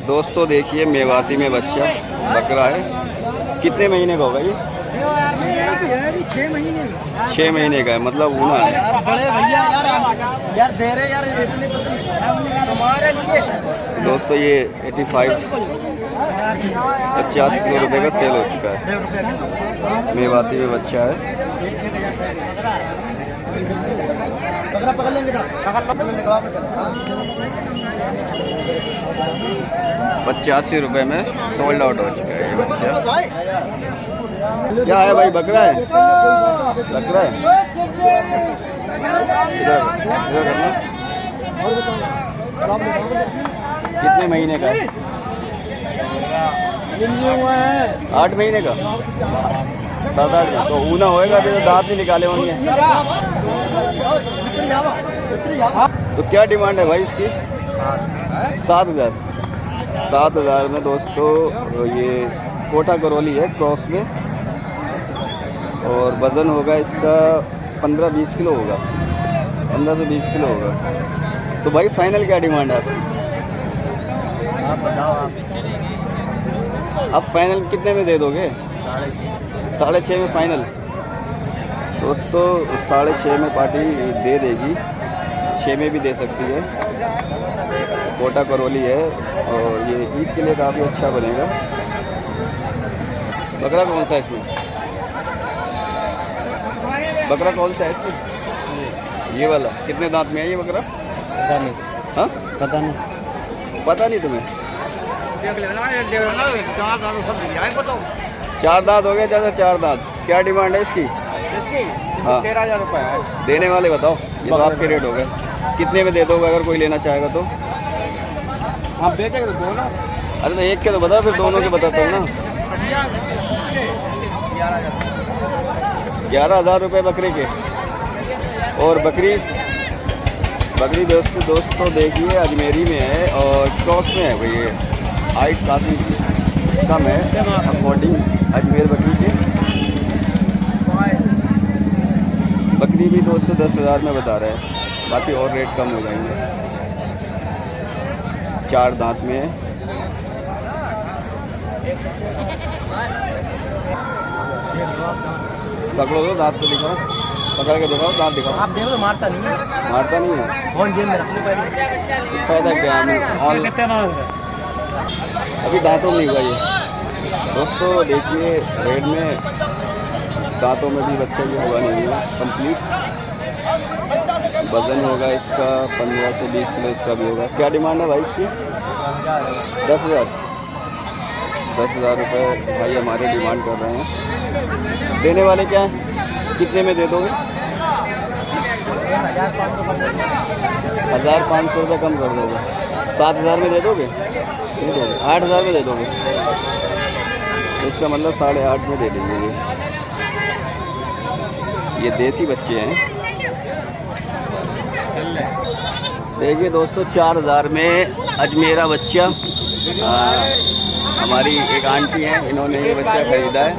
दोस्तों देखिए मेवाती में बच्चा बकरा है। कितने महीने का होगा ये? 6 महीने का। 6 महीने का है, मतलब ऊना है। बड़े भैया यार दे रहे यार दोस्तों ये 85 50 रुपये का सेल हो चुका है। मेवाती में बच्चा है। पकड़ लेंगे 85 रुपये में सोल्ड आउट हो चुका है ये बच्चा। क्या है भाई? बकरा है, बकरा है। इधर करना। कितने महीने का है? 8 महीने का, 7-8 का। तो ऊना होएगा तो दांत नहीं निकाले होंगे। तो क्या डिमांड है भाई इसकी? 7,000। 7,000 में दोस्तों ये कोटा करौली है क्रॉस में, और वजन होगा इसका 15-20 किलो होगा, 15 से 20 किलो होगा। तो भाई फाइनल क्या डिमांड है आपकी? आप बताओ। आप फाइनल कितने में दे दोगे? 6.5 में फाइनल। दोस्तों 6.5 में पार्टी दे देगी, 6 में भी दे सकती है। कोटा करौली है और ये ईद के लिए काफ़ी अच्छा बनेगा। बकरा कौन सा है इसमें? बकरा कौन सा है इसमें? ये वाला। कितने दांत में है ये बकरा? पता नहीं। हाँ, पता नहीं। पता नहीं तुम्हें? 4 दांत हो गए, जैसे 4 दांत। क्या डिमांड है इसकी? हाँ 13,000 रुपये है। देने वाले बताओ। ये तो आपके रेट हो गए। कितने में दे दोगे अगर कोई लेना चाहेगा तो? आप बेचेंगे तो दो ना। अरे तो एक के तो बताओ, फिर दोनों के बताता हूँ ना। 11,000 रुपये बकरे के। और बकरी दोस्तों देखिए अजमेरी में है और क्रॉस में है भाई। ये हाइट काफ़ी कम है अकॉर्डिंग अजमेर बकरी के। बकरी भी दोस्तों 10,000 में बता रहे हैं, बाकी और रेट कम हो जाएंगे। 4 दांत में है। पकड़ो दो दांत तो दिखाओ, पकड़ के दिखाओ, दांत दिखाओ। आप देखो मारता नहीं है। मारता नहीं है। फोन जेब में रखने पड़ेगा। फायदा क्या है? अभी दांतों में नहीं हुआ ये। दोस्तों देखिए रेड में दांतों में भी बच्चा ये हुआ नहीं है कंप्लीट। वजन होगा इसका 15 से 20 किलो इसका भी होगा। क्या डिमांड है भाई इसकी? 10,000। 10,000 रुपये भाई हमारे डिमांड कर रहे हैं। देने वाले क्या है? कितने में दे दोगे? 1,500 रुपये कम कर दोगे। 7,000 में दे दोगे? नहीं दोगे। 8,000 में दे दोगे? तो इसका मतलब 8.5 में दे देंगे। ये देसी बच्चे हैं। देखिए दोस्तों 4,000 में अजमेरा बच्चा। हमारी एक आंटी है, इन्होंने ये बच्चा खरीदा है।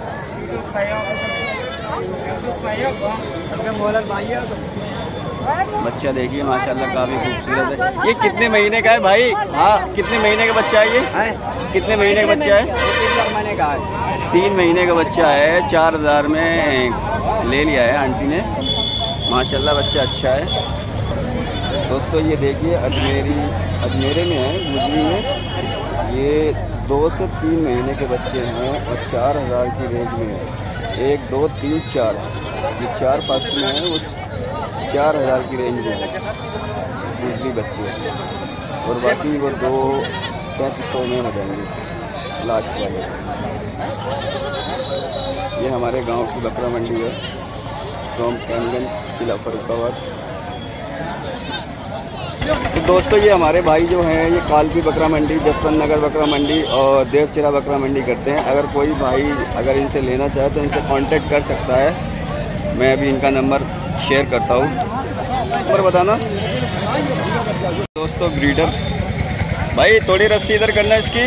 बच्चा देखिए माशाल्लाह काफी खूबसूरत है। ये कितने महीने का है भाई? हाँ कितने महीने का बच्चा है ये? कितने महीने का बच्चा है? 3 महीने का है। 3 महीने का बच्चा है। 4,000 में ले लिया है आंटी ने। माशाल्लाह बच्चा अच्छा है। दोस्तों ये देखिए अजमेरे में है, गुजरी में। ये 2 से 3 महीने के बच्चे हैं और 4,000 की रेंज में है। 1 2 3 4 ये 4 फर्स्ट में है, वो 4,000 की रेंज में है गुजरी बच्चे। और बाकी वो 2-300 में हो जाएंगे लास्ट वाले। ये हमारे गांव की बकरा मंडी है, फ्रॉम कैमगंज जिला फरुखाबाद। तो दोस्तों ये हमारे भाई जो हैं ये कालपी बकरा मंडी, जसवंत नगर बकरा मंडी और देवचिरा बकरा मंडी करते हैं। अगर कोई भाई अगर इनसे लेना चाहे तो इनसे कांटेक्ट कर सकता है। मैं अभी इनका नंबर शेयर करता हूँ, नंबर बताना। दोस्तों ब्रीडर भाई थोड़ी रस्सी इधर करना इसकी।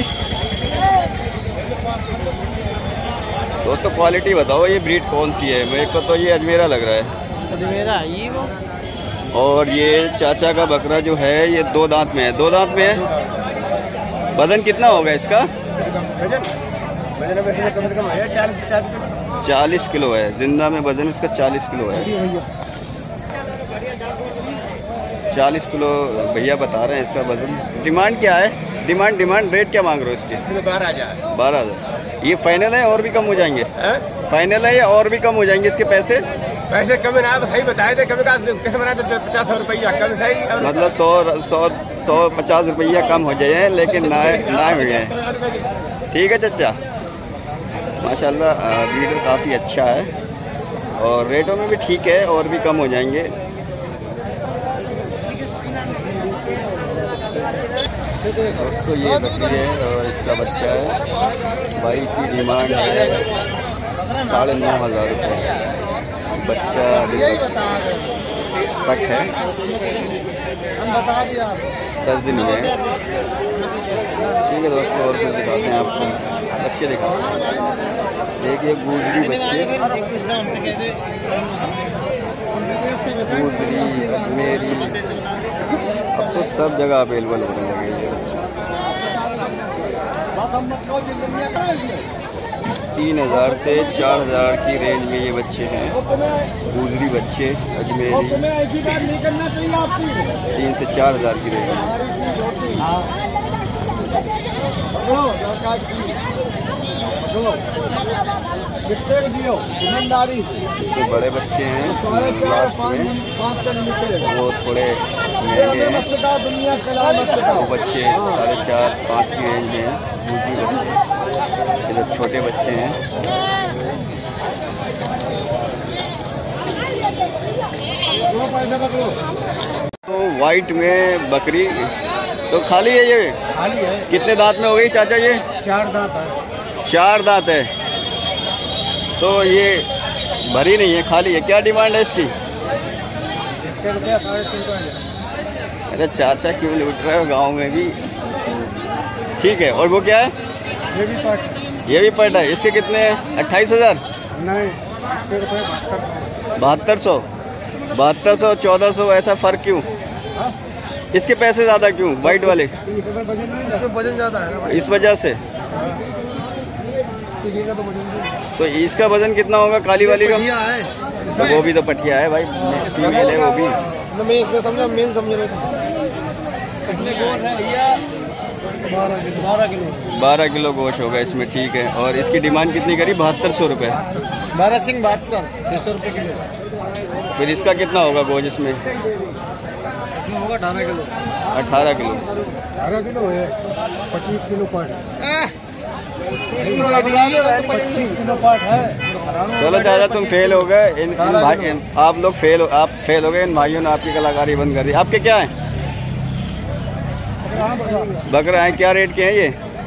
दोस्तों क्वालिटी बताओ ये ब्रीड कौन सी है? मेरे को तो ये अजमेरा लग रहा है। अजमेरा ये वो। और ये चाचा का बकरा जो है ये 2 दांत में है। 2 दांत में है। वजन कितना होगा इसका? वजन कम से कम है 40 किलो है। जिंदा में वजन इसका 40 किलो है। 40 किलो भैया बता रहे हैं इसका वजन। डिमांड क्या है? डिमांड रेट क्या मांग रहे हो इसके? 12,000। ये फाइनल है और भी कम हो जाएंगे? फाइनल है या और भी कम हो जाएंगे इसके पैसे? पैसे कम ना सही बताए थे, कभी कैसे बनाए थे? 50 रुपया कम सही, मतलब 150 रुपया कम हो जाए, लेकिन ना हो जाए। ठीक है चाचा, माशाल्लाह ब्रीडर काफ़ी अच्छा है और रेटों में भी ठीक है, और भी कम हो जाएंगे। दोस्तों ये बकरी है और इसका बच्चा है। भाई की डिमांड है 9,500 रुपये। बच्चा पट है, 10 दिन हुए हैं। ठीक है दोस्तों, और कुछ दिखाते हैं आपको, बच्चे दिखाते हैं। एक ये गुजरी बच्चे, गुजरी अजमेरी, अब तो सब जगह अवेलेबल होने लगे ये बच्चे। 3,000 से 4,000 की रेंज में ये बच्चे हैं। गुजरी बच्चे अजमेरी 3 से 4,000 की रेंज में। इसमें बड़े बच्चे हैं लास्ट में, वो थोड़े महंगे हैं। वो बच्चे 4.5-5 की रेंज में हैं। गुजरी बच्चे, इधर छोटे बच्चे हैं। तो वाइट में बकरी तो खाली है, ये खाली है। कितने दांत में हो गई चाचा? ये 4 दांत है। 4 दांत है। तो ये भरी नहीं है, खाली है। क्या डिमांड है इसकी? अरे चाचा क्यों लूट रहे हो गाँव में भी? ठीक है। और वो क्या है? ये भी पट। ये भी पट है। इसके कितने हैं? 28,000? नहीं, 7200। 1400 ऐसा फर्क क्यों? इसके पैसे ज्यादा क्यों वाइट वाले? इसमें वजन ज्यादा है ना भाई, इस वजह से। तो इसका वजन कितना होगा काली वाली का? है। वो भी तो पटिया है भाई, फीमेल है वो भी। मैं इसमें समझा, मेल समझ रहे थे। इसमें गोश्त है भैया 12 किलो गोश्त होगा इसमें। ठीक है। और इसकी डिमांड कितनी करी? 7200 रुपये। 12 सिंह 72, 600 रुपये किलो। फिर इसका कितना होगा गोश्त इसमें? इसमें होगा 18 किलो। 18 किलो। 18 किलो है, 25 किलो पाट। 25 किलो पाट है। चलो दादा तुम फेल हो गए। इन भाई, आप लोग आप फेल हो गए। इन भाइयों ने आपकी कलाकारी बंद कर दी। आपके क्या है? बकरा है। क्या रेट के हैं ये?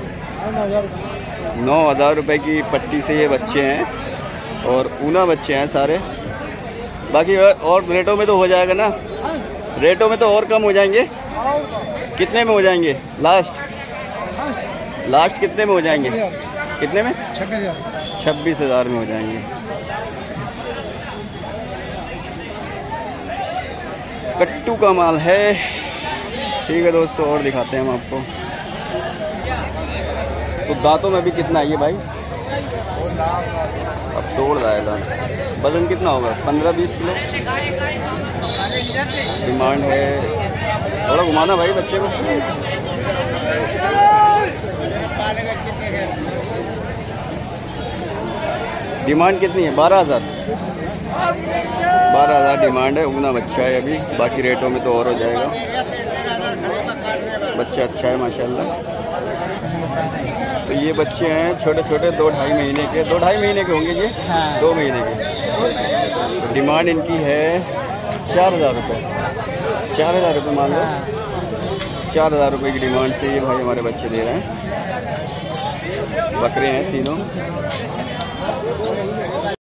9,000 रुपये की पट्टी से ये बच्चे हैं और ऊना बच्चे हैं सारे। बाकी और रेटों में तो हो जाएगा ना? रेटों में तो और कम हो जाएंगे। कितने में हो जाएंगे लास्ट कितने में हो जाएंगे? कितने में? 26,000 में हो जाएंगे। कट्टू का माल है। ठीक है दोस्तों, और दिखाते हैं हम आपको। तो दांतों में भी कितना है ये भाई? अब तोड़ रहा है दांत। वजन कितना होगा? 15-20 किलो डिमांड है। थोड़ा घुमाना भाई बच्चे को। डिमांड कितनी है? 12,000। 12,000 डिमांड है। ऊना बच्चा है अभी, बाकी रेटों में तो और हो जाएगा। बच्चा अच्छा है माशाल्लाह। तो ये बच्चे हैं छोटे छोटे, 2-2.5 महीने के। 2-2.5 महीने के होंगे ये। 2 महीने के। डिमांड इनकी है 4,000 रुपये। 4,000 रुपये मान लो। 4,000 रुपये की डिमांड से ये भाई हमारे बच्चे दे रहे हैं। बकरे हैं तीनों।